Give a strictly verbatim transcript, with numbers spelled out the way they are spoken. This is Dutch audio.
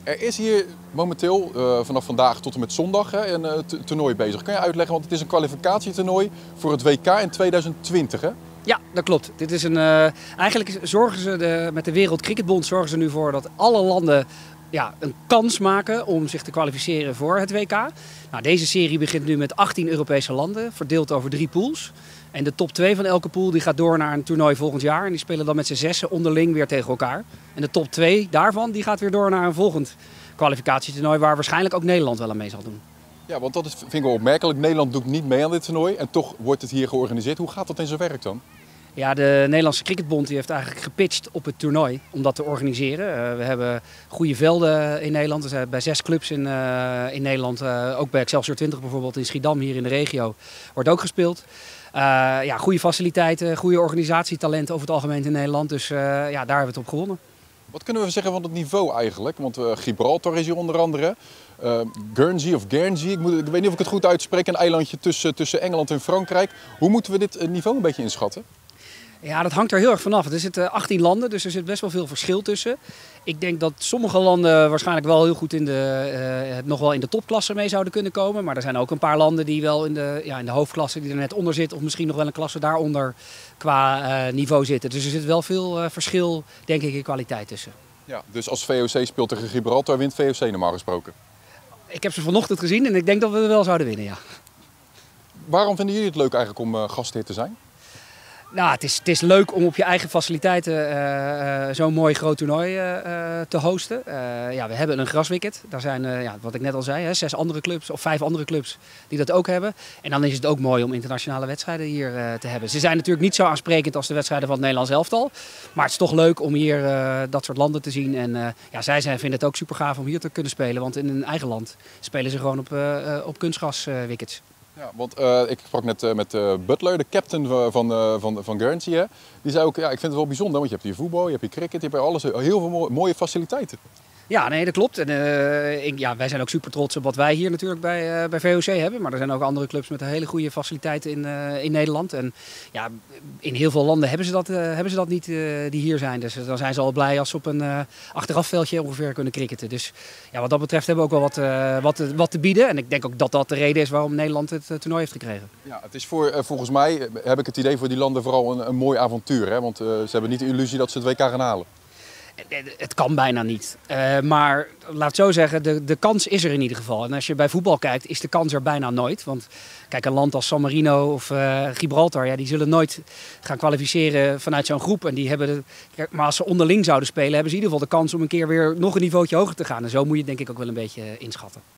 Er is hier momenteel uh, vanaf vandaag tot en met zondag hè, een uh, toernooi bezig. Kan je uitleggen, want het is een kwalificatietoernooi voor het W K in tweeduizend twintig hè? Ja, dat klopt. Dit is een, uh, eigenlijk zorgen ze de, met de Wereld Cricketbond zorgen ze nu voor dat alle landen ja, een kans maken om zich te kwalificeren voor het W K. Nou, deze serie begint nu met achttien Europese landen, verdeeld over drie pools. En de top twee van elke pool die gaat door naar een toernooi volgend jaar. En die spelen dan met z'n zessen onderling weer tegen elkaar. En de top twee daarvan die gaat weer door naar een volgend kwalificatietoernooi waar waarschijnlijk ook Nederland wel aan mee zal doen. Ja, want dat is, vind ik wel opmerkelijk. Nederland doet niet mee aan dit toernooi en toch wordt het hier georganiseerd. Hoe gaat dat in zijn werk dan? Ja, de Nederlandse Cricketbond die heeft eigenlijk gepitcht op het toernooi om dat te organiseren. Uh, we hebben goede velden in Nederland. We zijn bij zes clubs in, uh, in Nederland. Uh, ook bij Excelsior twintig bijvoorbeeld in Schiedam hier in de regio wordt ook gespeeld. Uh, ja, goede faciliteiten, goede organisatietalenten over het algemeen in Nederland. Dus uh, ja, daar hebben we het op gewonnen. Wat kunnen we zeggen van het niveau eigenlijk? Want uh, Gibraltar is hier onder andere. Uh, Guernsey of Guernsey, ik, moet, ik weet niet of ik het goed uitspreek, een eilandje tussen, tussen Engeland en Frankrijk. Hoe moeten we dit niveau een beetje inschatten? Ja, dat hangt er heel erg vanaf. Er zitten achttien landen, dus er zit best wel veel verschil tussen. Ik denk dat sommige landen waarschijnlijk wel heel goed in de, uh, nog wel in de topklasse mee zouden kunnen komen. Maar er zijn ook een paar landen die wel in de, ja, in de hoofdklasse die er net onder zit. Of misschien nog wel een klasse daaronder qua uh, niveau zitten. Dus er zit wel veel uh, verschil, denk ik, in kwaliteit tussen. Ja, dus als V O C speelt tegen Gibraltar, wint V O C normaal gesproken? Ik heb ze vanochtend gezien en ik denk dat we er wel zouden winnen, ja. Waarom vinden jullie het leuk eigenlijk om uh, gastheer te zijn? Nou, het is, het is leuk om op je eigen faciliteiten uh, uh, zo'n mooi groot toernooi uh, te hosten. Uh, ja, we hebben een graswicket. Daar zijn, uh, ja, wat ik net al zei, hè, zes andere clubs of vijf andere clubs die dat ook hebben. En dan is het ook mooi om internationale wedstrijden hier uh, te hebben. Ze zijn natuurlijk niet zo aansprekend als de wedstrijden van het Nederlands elftal. Maar het is toch leuk om hier uh, dat soort landen te zien. En uh, ja, zij zijn, vinden het ook super gaaf om hier te kunnen spelen. Want in hun eigen land spelen ze gewoon op, uh, op kunstgraswickets. Uh, Ja, want uh, ik sprak net uh, met uh, Butler, de captain van, uh, van, van Guernsey. Hè. Die zei ook, ja, ik vind het wel bijzonder, want je hebt hier voetbal, je hebt hier cricket, je hebt hier alles, heel veel mooie, mooie faciliteiten. Ja, nee, dat klopt. En, uh, ik, ja, wij zijn ook super trots op wat wij hier natuurlijk bij, uh, bij V O C hebben. Maar er zijn ook andere clubs met hele goede faciliteiten in, uh, in Nederland. En ja, in heel veel landen hebben ze dat, uh, hebben ze dat niet uh, die hier zijn. Dus dan zijn ze al blij als ze op een uh, achterafveldje ongeveer kunnen cricketen. Dus ja, wat dat betreft hebben we ook wel wat, uh, wat, wat te bieden. En ik denk ook dat dat de reden is waarom Nederland het uh, toernooi heeft gekregen. Ja, het is voor, uh, volgens mij, heb ik het idee, voor die landen vooral een, een mooi avontuur. Hè? Want uh, ze hebben niet de illusie dat ze het W K gaan halen. Het kan bijna niet. Uh, maar laat het zo zeggen, de, de kans is er in ieder geval. En als je bij voetbal kijkt, is de kans er bijna nooit. Want kijk, een land als San Marino of uh, Gibraltar, ja, die zullen nooit gaan kwalificeren vanuit zo'n groep. En die hebben de, maar als ze onderling zouden spelen, hebben ze in ieder geval de kans om een keer weer nog een niveautje hoger te gaan. En zo moet je het denk ik ook wel een beetje inschatten.